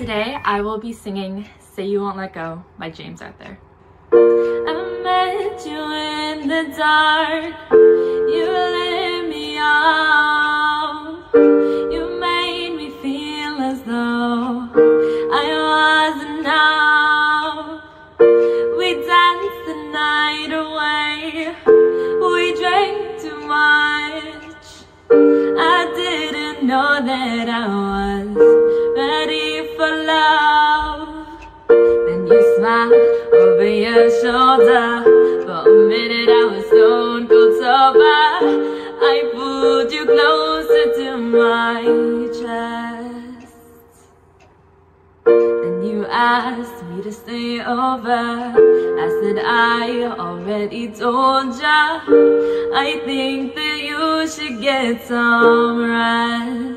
Today I will be singing Say You Won't Let Go by James Arthur. I met you in the dark, you lit me up, you made me feel as though I wasn't enough. We danced the night away, we drank too much. I didn't know that I was ready for love. Then you smiled over your shoulder. For a minute I was stone cold sober. I pulled you closer to my chest. Then you asked me to stay over. I said I already told ya. I think that you should get some rest.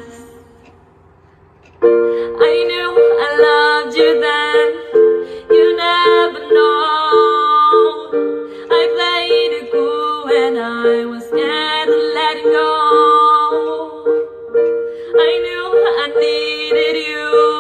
I knew I loved you then, you never know. I played it cool when I was scared of letting go. I knew I needed you.